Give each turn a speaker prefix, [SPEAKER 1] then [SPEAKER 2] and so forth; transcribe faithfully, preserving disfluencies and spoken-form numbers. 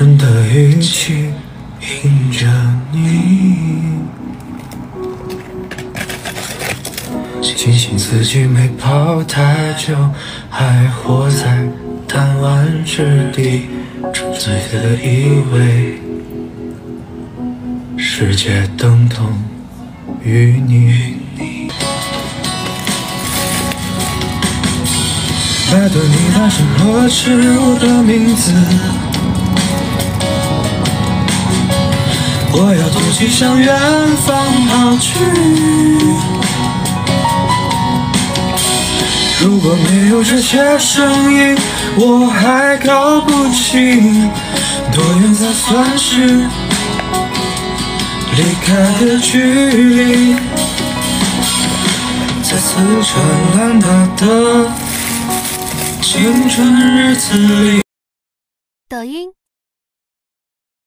[SPEAKER 1] 人的语气迎着你，庆幸自己没跑太久，还活在弹丸之地，纯粹的以为世界等同于你。拜托你大声呵斥我的名字，我要吐气向远方跑去。如果没有这些声音，我还搞不清多远才算是离开的距离。在四川蓝大的青春日子里。
[SPEAKER 2] 抖音。